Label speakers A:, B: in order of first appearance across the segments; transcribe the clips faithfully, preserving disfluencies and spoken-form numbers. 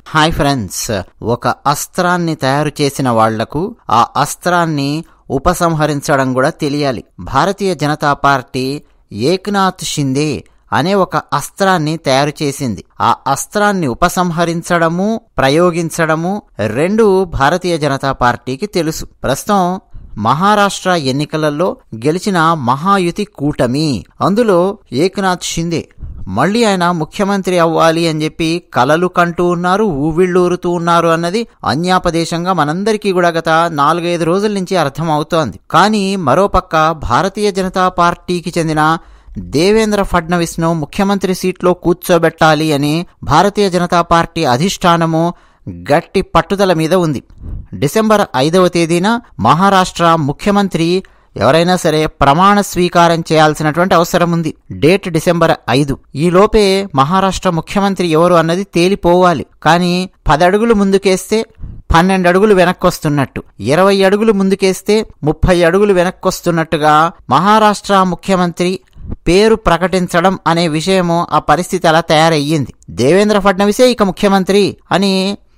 A: Hi friends, ఒక అస్త్రాన్ని తయారు చేసిన వాళ్లకు ఆ అస్త్రాన్ని ఉపసంహరించడం కూడా తెలియాలి. భారతీయ జనతా పార్టీ ఏక్నాథ్ షిండే అనే ఒక అస్త్రాన్ని తయారు చేసింది. ఆ అస్త్రాన్ని ఉపసంహరించడము, ప్రయోగించడము రెండు భారతీయ జనతా పార్టీకి తెలుసు. ప్రస్తుతం మహారాష్ట్ర ఎన్నికలలో గెలిచిన మహాయుతి కూటమి, అందులో ఏక్నాథ్ షిండే మళ్లీ ఆయన ముఖ్యమంత్రి అవ్వాలి అని చెప్పి కలలు కంటూ ఉన్నారు, ఊవిళ్ళూరుతూ ఉన్నారు అన్నది అన్యాపదేశంగా మనందరికీ కూడా గత నాలుగైదు రోజుల నుంచి అర్థం అవుతోంది. కానీ మరోపక్క భారతీయ జనతా పార్టీకి చెందిన దేవేంద్ర ఫడ్నవీస్ ను ముఖ్యమంత్రి సీట్లో కూర్చోబెట్టాలి అని భారతీయ జనతా పార్టీ అధిష్టానము గట్టి పట్టుదల మీద ఉంది. డిసెంబర్ ఐదవ తేదీన మహారాష్ట్ర ముఖ్యమంత్రి ఎవరైనా సరే ప్రమాణ స్వీకారం చేయాల్సినటువంటి అవసరం ఉంది. డేట్ డిసెంబర్ ఐదు. ఈ లోపే మహారాష్ట్ర ముఖ్యమంత్రి ఎవరు అన్నది తేలిపోవాలి. కానీ పది అడుగులు ముందుకేస్తే పన్నెండు అడుగులు వెనక్కొస్తున్నట్టు, ఇరవై అడుగులు ముందుకేస్తే ముప్పై అడుగులు వెనక్కొస్తున్నట్టుగా మహారాష్ట్ర ముఖ్యమంత్రి పేరు ప్రకటించడం అనే విషయము ఆ పరిస్థితి అలా తయారయ్యింది. దేవేంద్ర ఫడ్నవీసే ఇక ముఖ్యమంత్రి అని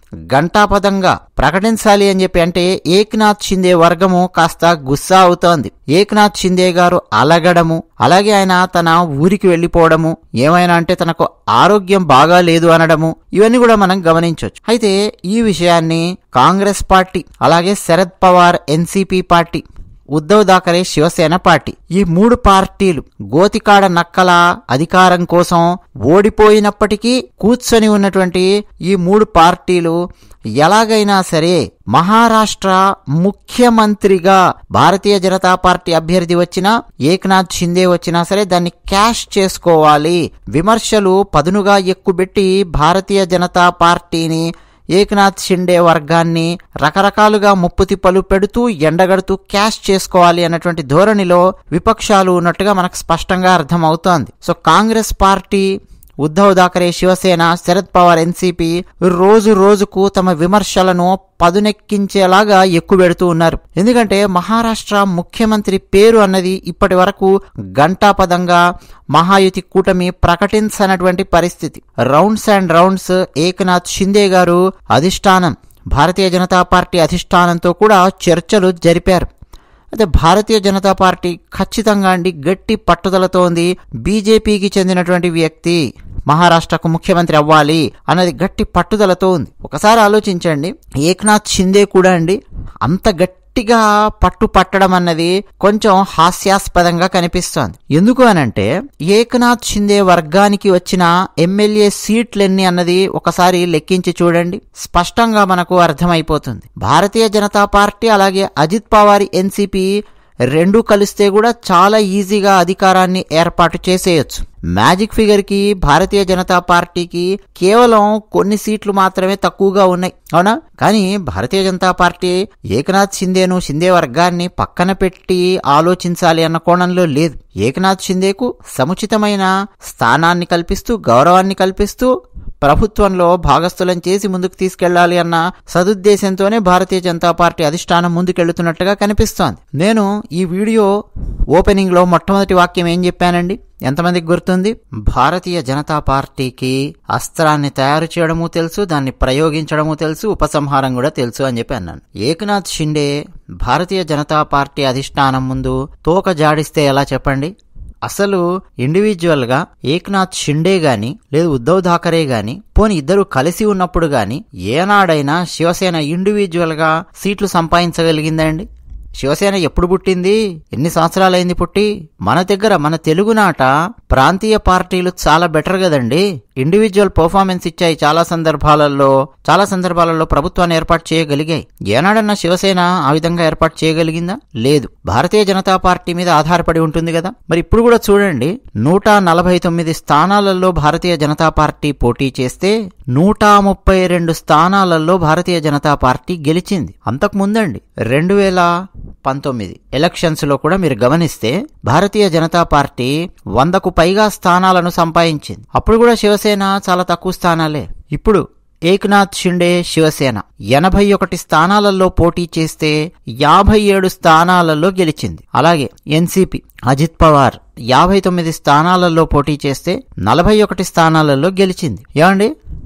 A: గంటాపదంగా ప్రకటించాలి అని చెప్పి అంటే ఏక్నాథ్ షిండే వర్గము కాస్త గుస్సా అవుతోంది. ఏక్నాథ్ షిండే గారు అలగడము, అలాగే ఆయన తన ఊరికి వెళ్లిపోవడము, ఏమైనా అంటే తనకు ఆరోగ్యం బాగా లేదు అనడము, ఇవన్నీ కూడా మనం గమనించవచ్చు. అయితే ఈ విషయాన్ని కాంగ్రెస్ పార్టీ, అలాగే Sharad Pawar NCP Party, Uddhav Thackeray Shivsena Party, ఈ మూడు పార్టీలు గోతికాడ నక్కల అధికారం కోసం ఓడిపోయినప్పటికీ కూర్చొని ఉన్నటువంటి ఈ మూడు పార్టీలు ఎలాగైనా సరే మహారాష్ట్ర ముఖ్యమంత్రిగా భారతీయ జనతా పార్టీ అభ్యర్థి వచ్చినా, ఏక్నాథ్ షిండే వచ్చినా సరే దాన్ని క్యాష్ చేసుకోవాలి. విమర్శలు పదునుగా ఎక్కుబెట్టి భారతీయ జనతా పార్టీని, ఏక్నాథ్ షిండే వర్గాన్ని రకరకాలుగా ముప్పు తిప్పలు పెడుతూ ఎండగడుతూ క్యాష్ చేసుకోవాలి అన్నటువంటి ధోరణిలో విపక్షాలు ఉన్నట్టుగా మనకు స్పష్టంగా అర్థం అవుతోంది. So Congress Party, Uddhav Thackeray Shivsena, Sharad Pawar NCP రోజు రోజుకు తమ విమర్శలను పదునెక్కించేలాగా ఎక్కుబెడుతూ ఉన్నారు. ఎందుకంటే మహారాష్ట్ర ముఖ్యమంత్రి పేరు అన్నది ఇప్పటి వరకు గంటాపదంగా మహాయుతి కూటమి ప్రకటించనటువంటి పరిస్థితి. Rounds and rounds Eknath Shinde గారు అధిష్టానం, భారతీయ జనతా పార్టీ అధిష్టానంతో కూడా చర్చలు జరిపారు. అయితే భారతీయ జనతా పార్టీ ఖచ్చితంగా అండి గట్టి పట్టుదలతో ఉంది. బీజేపీకి చెందినటువంటి వ్యక్తి మహారాష్ట్రకు ముఖ్యమంత్రి అవ్వాలి అన్నది గట్టి పట్టుదలతో ఉంది. ఒకసారి ఆలోచించండి, ఏక్నాథ్ షిండే కూడా అండి అంత గట్టిగా పట్టు పట్టడం అన్నది కొంచెం హాస్యాస్పదంగా కనిపిస్తోంది. ఎందుకు అనంటే ఏక్నాథ్ షిండే వర్గానికి వచ్చిన ఎమ్మెల్యే సీట్లెన్ని అన్నది ఒకసారి లెక్కించి చూడండి, స్పష్టంగా మనకు అర్థమైపోతుంది. భారతీయ జనతా పార్టీ అలాగే అజిత్ పవార్ ఎన్సీపీ రెండు కలిస్తే కూడా చాలా ఈజీగా అధికారాన్ని ఏర్పాటు చేసేయచ్చు. మ్యాజిక్ ఫిగర్ కి భారతీయ జనతా పార్టీకి కేవలం కొన్ని సీట్లు మాత్రమే తక్కువగా ఉన్నాయి, అవునా? కానీ భారతీయ జనతా పార్టీ ఏక్నాథ్ షిండేను, షిండే వర్గాన్ని పక్కన పెట్టి ఆలోచించాలి అన్న కోణంలో లేదు. ఏక్నాథ్ షిండేకు సముచితమైన స్థానాన్ని కల్పిస్తూ, గౌరవాన్ని కల్పిస్తూ ప్రభుత్వంలో భాగస్థులం చేసి ముందుకు తీసుకెళ్లాలి అన్న సదుద్దేశంతోనే భారతీయ జనతా పార్టీ అధిష్టానం ముందుకెళ్తున్నట్టుగా కనిపిస్తోంది. నేను ఈ వీడియో ఓపెనింగ్ లో మొట్టమొదటి వాక్యం ఏం చెప్పానండి? ఎంతమందికి గుర్తుంది? భారతీయ జనతా పార్టీకి అస్త్రాన్ని తయారు చేయడము తెలుసు, దాన్ని ప్రయోగించడము తెలుసు, ఉపసంహారం కూడా తెలుసు అని చెప్పి అన్నాను. ఏక్నాథ్ షిండే భారతీయ జనతా పార్టీ అధిష్టానం ముందు తోక జాడిస్తే ఎలా చెప్పండి? అసలు ఇండివిజువల్ గా ఏక్నాథ్ షిండే గాని లేదు ఉద్ధవ్ థాకరే గాని, పోని ఇద్దరు కలిసి ఉన్నప్పుడు గాని ఏనాడైనా శివసేన ఇండివిజువల్ గా సీట్లు సంపాదించగలిగిందండి? శివసేన ఎప్పుడు పుట్టింది? ఎన్ని సంవత్సరాలైంది పుట్టి? మన దగ్గర మన తెలుగునాట ప్రాంతీయ పార్టీలు చాలా బెటర్ కదండి. ఇండివిజువల్ పర్ఫార్మెన్స్ ఇచ్చాయి చాలా సందర్భాలలో, చాలా సందర్భాలలో ప్రభుత్వాన్ని ఏర్పాటు చేయగలిగాయి. ఏనాడన్నా శివసేన ఆ విధంగా ఏర్పాటు చేయగలిగిందా? లేదు. భారతీయ జనతా పార్టీ మీద ఆధారపడి ఉంటుంది కదా. మరి ఇప్పుడు కూడా చూడండి, నూట నలభై తొమ్మిది స్థానాలలో భారతీయ జనతా పార్టీ పోటీ చేస్తే నూట ముప్పై రెండు స్థానాలలో భారతీయ జనతా పార్టీ గెలిచింది. అంతకు ముందండి రెండు వేల పంతొమ్మిది ఎలక్షన్స్ లో కూడా మీరు గమనిస్తే భారతీయ జనతా పార్టీ వందకు పైగా స్థానాలను సంపాదించింది. అప్పుడు కూడా శివసేన చాలా తక్కువ స్థానాలే. ఇప్పుడు ఏక్నాథ్ షిండే శివసేన ఎనభై ఒకటి స్థానాలలో పోటీ చేస్తే యాభై ఏడు స్థానాలలో గెలిచింది. అలాగే ఎన్సీపీ అజిత్ పవార్ యాభై తొమ్మిది స్థానాలలో పోటీ చేస్తే నలభై ఒకటి స్థానాలలో గెలిచింది. ఏమండి,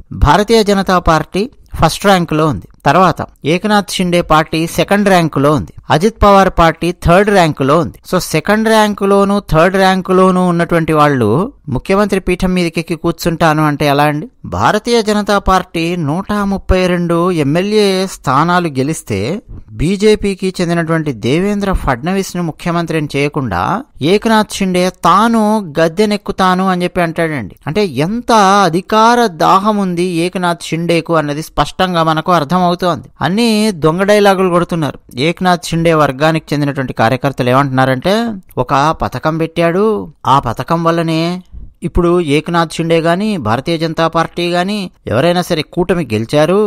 A: భారతీయ జనతా పార్టీ ఫస్ట్ ర్యాంకులో ఉంది. తర్వాత ఏకనాథ్ షిండే పార్టీ సెకండ్ ర్యాంకులో ఉంది. అజిత్ పవార్ పార్టీ థర్డ్ ర్యాంకులో ఉంది. సో సెకండ్ ర్యాంకులోను థర్డ్ ర్యాంకులోను ఉన్నటువంటి వాళ్ళు ముఖ్యమంత్రి పీఠం మీదకి కూర్చుంటాను అంటే ఎలా అండి? భారతీయ జనతా పార్టీ నూట ముప్పై రెండు ఎమ్మెల్యే స్థానాలు గెలిస్తే బీజేపీకి చెందినటువంటి దేవేంద్ర ఫడ్నవీస్ ను ముఖ్యమంత్రిని చేయకుండా ఏకనాథ్ షిండే తాను గద్దెనెక్కుతాను అని చెప్పి అంటాడండి. అంటే ఎంత అధికార దాహం ఉంది ఏకనాథ్ షిండేకు అన్నది స్పష్టంగా మనకు అర్థమవుతుంది. అన్ని దొంగ డైలాగులు కొడుతున్నారు. ఏకనాథ్ షిండే వర్గానికి చెందినటువంటి కార్యకర్తలు ఏమంటున్నారంటే, ఒక పథకం పెట్టాడు, ఆ పథకం వల్లనే ఇప్పుడు ఏకనాథ్ షిండే గాని భారతీయ జనతా పార్టీ గాని ఎవరైనా సరే కూటమి గెలిచారు.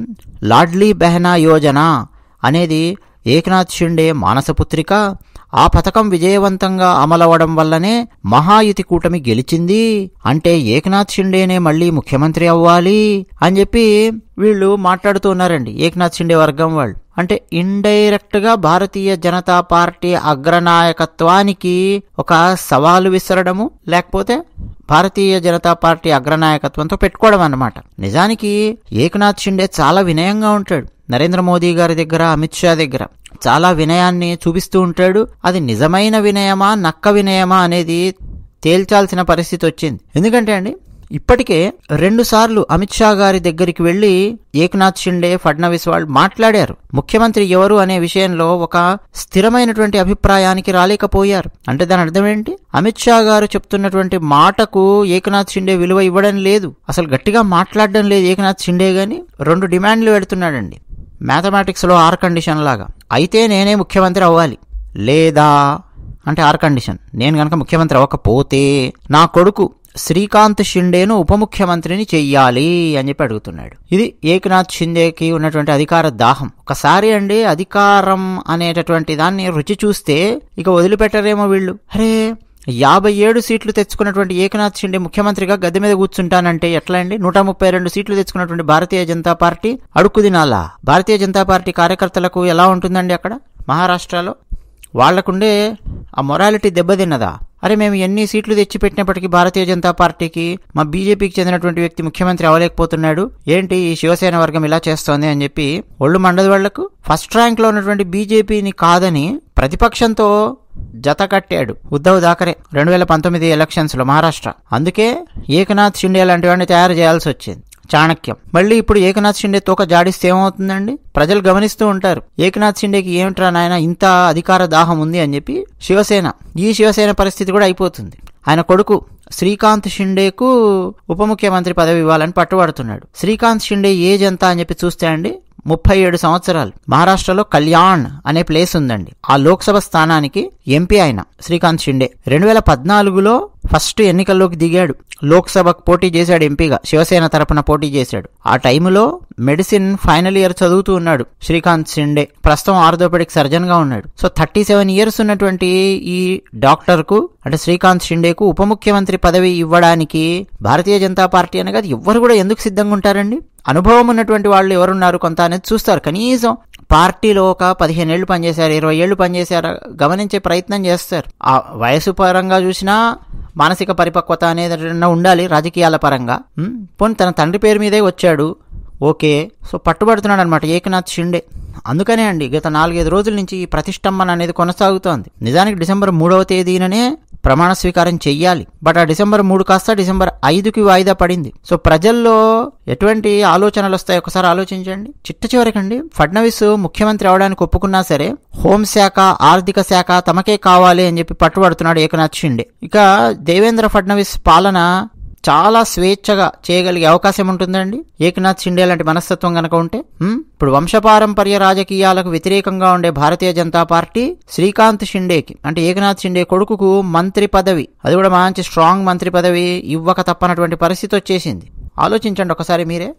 A: లాడ్లీ బెహనా యోజన అనేది ఏకనాథ్ షిండే మానసపుత్రిక. ఆ పథకం విజయవంతంగా అమలవడం వల్లనే మహాయుతి కూటమి గెలిచింది. అంటే ఏకనాథ్ షిండేనే మళ్లీ ముఖ్యమంత్రి అవ్వాలి అని చెప్పి వీళ్ళు మాట్లాడుతూ ఉన్నారండి, ఏకనాథ్ షిండే వర్గం వాళ్ళు. అంటే ఇండైరెక్ట్ గా భారతీయ జనతా పార్టీ అగ్రనాయకత్వానికి ఒక సవాలు విసరడము, లేకపోతే భారతీయ జనతా పార్టీ అగ్రనాయకత్వంతో పెట్టుకోవడం అన్నమాట. నిజానికి ఏకనాథ్ షిండే చాలా వినయంగా ఉంటాడు. నరేంద్ర మోదీ గారి దగ్గర, అమిత్ షా దగ్గర చాలా వినయాన్ని చూపిస్తూ ఉంటాడు. అది నిజమైన వినయమా నక్క వినయమా అనేది తేల్చాల్సిన పరిస్థితి వచ్చింది. ఎందుకంటే అండి ఇప్పటికే రెండు సార్లు అమిత్ షా గారి దగ్గరికి వెళ్లి ఏకనాథ్ షిండే ఫడ్నవీస్ వాళ్ళు మాట్లాడారు. ముఖ్యమంత్రి ఎవరు అనే విషయంలో ఒక స్థిరమైనటువంటి అభిప్రాయానికి రాలేకపోయారు. అంటే దాని అర్థం ఏంటి? అమిత్ షా గారు చెప్తున్నటువంటి మాటకు ఏకనాథ్ షిండే విలువ ఇవ్వడం లేదు, అసలు గట్టిగా మాట్లాడడం లేదు ఏకనాథ్ షిండే గాని. రెండు డిమాండ్లు పెడుతున్నాడండి, మ్యాథమెటిక్స్ లో ఆర్ కండిషన్ లాగా. అయితే నేనే ముఖ్యమంత్రి అవ్వాలి, లేదా అంటే ఆర్ కండిషన్, నేను గనక ముఖ్యమంత్రి అవ్వకపోతే నా కొడుకు శ్రీకాంత్ షిండేను ఉప ముఖ్యమంత్రిని చెయ్యాలి అని చెప్పి అడుగుతున్నాడు. ఇది ఏకనాథ్ షిండేకి ఉన్నటువంటి అధికార దాహం. ఒకసారి అండి అధికారం అనేటటువంటి దాన్ని రుచి చూస్తే ఇక వదిలిపెట్టరేమో వీళ్ళు. అరే యాభై ఏడు సీట్లు తెచ్చుకున్నటువంటి ఏకనాథ్ షిండే ముఖ్యమంత్రిగా గద్దె మీద కూర్చుంటానంటే ఎట్లా అండి? నూట ముప్పై రెండు సీట్లు తెచ్చుకున్నటువంటి భారతీయ జనతా పార్టీ అడుక్కు తినాలా? భారతీయ జనతా పార్టీ కార్యకర్తలకు ఎలా ఉంటుందండి అక్కడ మహారాష్ట్రలో? వాళ్లకుండే ఆ మొరాలిటీ దెబ్బతిన్నదా? అరే మేము ఎన్ని సీట్లు తెచ్చిపెట్టినప్పటికీ భారతీయ జనతా పార్టీకి మా బీజేపీకి చెందినటువంటి వ్యక్తి ముఖ్యమంత్రి అవ్వలేకపోతున్నాడు, ఏంటి ఈ శివసేన వర్గం ఇలా చేస్తోంది అని చెప్పి ఒళ్ళు మండదు వాళ్లకు. ఫస్ట్ ర్యాంక్ లో ఉన్నటువంటి బీజేపీని కాదని ప్రతిపక్షంతో జత కట్టాడు ఉద్ధవ్ థాకరే రెండు వేల పంతొమ్మిది ఎలక్షన్స్ లో మహారాష్ట్ర. అందుకే ఏకనాథ్ షిండే లాంటి వాడిని తయారు చేయాల్సి వచ్చింది. చాణక్యం. మళ్ళీ ఇప్పుడు ఏకనాథ్ షిండే తోక జాడిస్తే ఏమవుతుందండి? ప్రజలు గమనిస్తూ ఉంటారు, ఏకనాథ్ షిండేకి ఏమిట్రా నాయన ఇంత అధికార దాహం ఉంది అని చెప్పి శివసేన, ఈ శివసేన పరిస్థితి కూడా అయిపోతుంది. ఆయన కొడుకు శ్రీకాంత్ షిండేకు ఉప ముఖ్యమంత్రి పదవి ఇవ్వాలని పట్టుబడుతున్నాడు. శ్రీకాంత్ షిండే ఏజ్ ఎంత అని చెప్పి చూస్తే అండి ముప్పై ఏడు సంవత్సరాలు. మహారాష్ట్రలో కళ్యాణ్ అనే ప్లేస్ ఉందండి, ఆ లోక్సభ స్థానానికి ఎంపీ ఆయన శ్రీకాంత్ షిండే. రెండు వేల పద్నాలుగులో ఫస్ట్ ఎన్నికల్లోకి దిగాడు, లోక్సభకు పోటీ చేశాడు, ఎంపీగా శివసేన తరపున పోటీ చేశాడు. ఆ టైములో మెడిసిన్ ఫైనల్ ఇయర్ చదువుతూ ఉన్నాడు శ్రీకాంత్ షిండే. ప్రస్తుతం ఆర్థోపెడిక్ సర్జన్ గా ఉన్నాడు. సో థర్టీ సెవెన్ ఇయర్స్ ఉన్నటువంటి ఈ డాక్టర్ కు అంటే శ్రీకాంత్ షిండేకు ఉప ముఖ్యమంత్రి పదవి ఇవ్వడానికి భారతీయ జనతా పార్టీ అనే కాదు ఎవ్వరు కూడా ఎందుకు సిద్ధంగా ఉంటారండి? అనుభవం ఉన్నటువంటి వాళ్ళు ఎవరున్నారు కొంత అనేది చూస్తారు. కనీసం పార్టీలో ఒక పదిహేను ఏళ్లు పనిచేశారు, ఇరవై ఏళ్లు పనిచేశారు, గమనించే ప్రయత్నం చేస్తారు. ఆ వయసు పరంగా చూసినా మానసిక పరిపక్వత అనేది ఉండాలి రాజకీయాల పరంగా. పోనీ తన తండ్రి పేరు మీదే వచ్చాడు, ఓకే. సో పట్టుబడుతున్నాడు అనమాట ఏకనాథ్ షిండే. అందుకనే అండి గత నాలుగైదు రోజుల నుంచి ఈ ప్రతిష్టంభన అనేది కొనసాగుతోంది. నిజానికి డిసెంబర్ మూడవ తేదీననే ప్రమాణ స్వీకారం చెయ్యాలి, బట్ ఆ డిసెంబర్ మూడు కాస్త డిసెంబర్ ఐదుకి వాయిదా పడింది. సో ప్రజల్లో ఎటువంటి ఆలోచనలు వస్తాయి ఒకసారి ఆలోచించండి. చిట్ట చివరికండి ఫడ్నవీస్ ముఖ్యమంత్రి అవడానికి ఒప్పుకున్నా సరే హోంశాఖ, ఆర్థిక శాఖ తమకే కావాలి అని చెప్పి పట్టుబడుతున్నాడు ఏకనాథ్ షిండే. ఇక దేవేంద్ర ఫడ్నవీస్ పాలన చాలా స్వేచ్ఛగా చేయగలిగే అవకాశం ఉంటుందండి ఏకనాథ్ షిండే లాంటి మనస్తత్వం గనక ఉంటే. ఇప్పుడు వంశపారంపర్య రాజకీయాలకు వ్యతిరేకంగా ఉండే భారతీయ జనతా పార్టీ శ్రీకాంత్ షిండేకి అంటే ఏకనాథ్ షిండే కొడుకుకు మంత్రి పదవి, అది కూడా మంచి స్ట్రాంగ్ మంత్రి పదవి ఇవ్వక తప్పనటువంటి పరిస్థితి వచ్చేసింది. ఆలోచించండి ఒకసారి మీరే.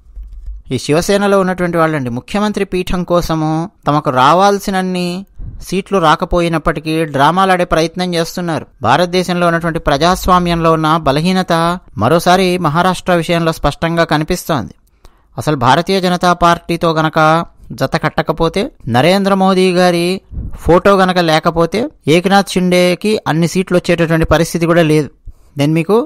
A: ఈ శివసేనలో ఉన్నటువంటి వాళ్ళండి ముఖ్యమంత్రి పీఠం కోసము తమకు రావాల్సినన్ని సీట్లు రాకపోయినప్పటికీ డ్రామాలాడే ప్రయత్నం చేస్తున్నారు. భారతదేశంలో ఉన్నటువంటి ప్రజాస్వామ్యంలో ఉన్న బలహీనత మరోసారి మహారాష్ట్ర విషయంలో స్పష్టంగా కనిపిస్తోంది. అసలు భారతీయ జనతా పార్టీతో గనక జత కట్టకపోతే, నరేంద్ర మోదీ గారి ఫోటో గనక లేకపోతే ఏకనాథ్ షిండేకి అన్ని సీట్లు వచ్చేటటువంటి పరిస్థితి కూడా లేదు. నేను మీకు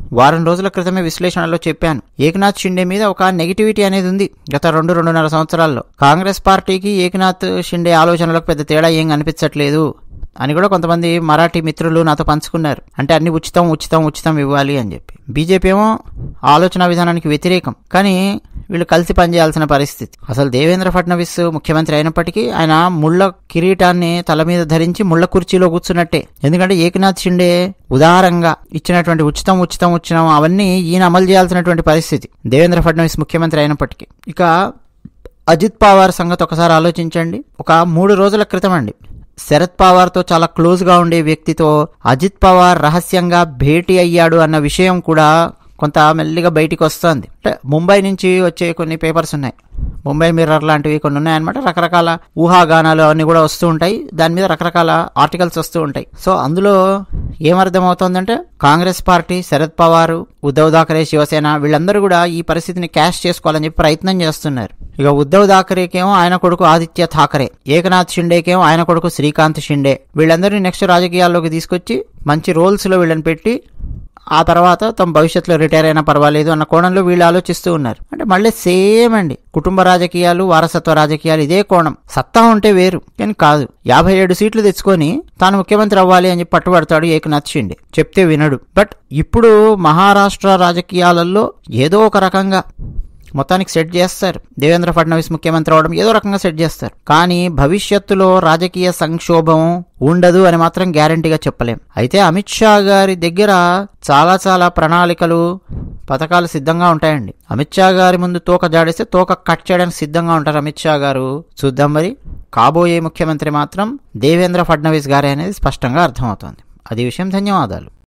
A: వారం రోజుల క్రితమే విశ్లేషణలో చెప్పాను. ఏకనాథ్ షిండే మీద ఒక నెగిటివిటీ అనేది ఉంది గత రెండు రెండున్నర సంవత్సరాల్లో. కాంగ్రెస్ పార్టీకి ఏకనాథ్ షిండే ఆలోచనలకు పెద్ద తేడా ఏం కనిపించట్లేదు అని కూడా కొంతమంది మరాఠీ మిత్రులు నాతో పంచుకున్నారు. అంటే అన్ని ఉచితం ఉచితం ఉచితం ఇవ్వాలి అని చెప్పి. బీజేపీ ఏమో ఆలోచన విధానానికి వ్యతిరేకం, కానీ వీళ్ళు కలిసి పనిచేయాల్సిన పరిస్థితి. అసలు దేవేంద్ర ఫడ్నవీస్ ముఖ్యమంత్రి అయినప్పటికీ ఆయన ముళ్ళ కిరీటాన్ని తల మీద ధరించి ముళ్ళ కుర్చీలో కూర్చున్నట్టే. ఎందుకంటే ఏకనాథ్ షిండే ఉదారంగా ఇచ్చినటువంటి ఉచితం ఉచితం ఉచితం అవన్నీ ఈయన అమలు చేయాల్సినటువంటి పరిస్థితి దేవేంద్ర ఫడ్నవీస్ ముఖ్యమంత్రి అయినప్పటికీ. ఇక అజిత్ పవార్ సంగతి ఒకసారి ఆలోచించండి. ఒక మూడు రోజుల క్రితం అండి శరద్ పవార్తో చాలా క్లోజ్గా ఉండే వ్యక్తితో అజిత్ పవార్ రహస్యంగా భేటీ అయ్యాడు అన్న విషయం కూడా కొంత మెల్లిగా బయటికి వస్తుంది. అంటే ముంబై నుంచి వచ్చే కొన్ని పేపర్స్ ఉన్నాయి, ముంబై మిర్రర్ లాంటివి కొన్ని ఉన్నాయన్నమాట. రకరకాల ఊహాగానాలు అవన్నీ కూడా వస్తూ ఉంటాయి, దాని మీద రకరకాల ఆర్టికల్స్ వస్తూ ఉంటాయి. సో అందులో ఏమర్థమవుతోందంటే కాంగ్రెస్ పార్టీ, శరద్ పవార్, ఉద్ధవ్ థాకరే, శివసేన వీళ్ళందరూ కూడా ఈ పరిస్థితిని క్యాష్ చేసుకోవాలని చెప్పి ప్రయత్నం చేస్తున్నారు. ఇక ఉద్ధవ్ థాకరేకేమో ఆయన కొడుకు ఆదిత్య థాకరే, ఏకనాథ్ షిండేకేమో ఆయన కొడుకు శ్రీకాంత్ షిండే, వీళ్ళందరినీ నెక్స్ట్ రాజకీయాల్లోకి తీసుకొచ్చి మంచి రోల్స్ లో వీళ్ళని పెట్టి ఆ తర్వాత తమ భవిష్యత్తులో రిటైర్ అయినా పర్వాలేదు అన్న కోణంలో వీళ్ళు ఆలోచిస్తూ ఉన్నారు. అంటే మళ్ళీ సేమ్ అండి, కుటుంబ రాజకీయాలు, వారసత్వ రాజకీయాలు, ఇదే కోణం. సత్తా ఉంటే వేరు, కానీ కాదు. యాభై ఏడు సీట్లు తెచ్చుకొని తాను ముఖ్యమంత్రి అవ్వాలి అని చెప్పి పట్టుబడతాడు ఏకనాథ్ షిండే. చెప్తే వినడు. బట్ ఇప్పుడు మహారాష్ట్ర రాజకీయాలలో ఏదో ఒక రకంగా మొత్తానికి సెట్ చేస్తారు. దేవేంద్ర ఫడ్నవీస్ ముఖ్యమంత్రి అవడం ఏదో రకంగా సెట్ చేస్తారు. కానీ భవిష్యత్తులో రాజకీయ సంక్షోభం ఉండదు అని మాత్రం గ్యారంటీగా చెప్పలేం. అయితే అమిత్ షా గారి దగ్గర చాలా చాలా ప్రణాళికలు, పథకాలు సిద్ధంగా ఉంటాయండి. అమిత్ షా గారి ముందు తోక జాడిస్తే తోక కట్ చేయడానికి సిద్ధంగా ఉంటారు అమిత్ షా గారు. చూద్దాం మరి. కాబోయే ముఖ్యమంత్రి మాత్రం దేవేంద్ర ఫడ్నవీస్ గారే అనేది స్పష్టంగా అర్థమవుతోంది. అది విషయం. ధన్యవాదాలు.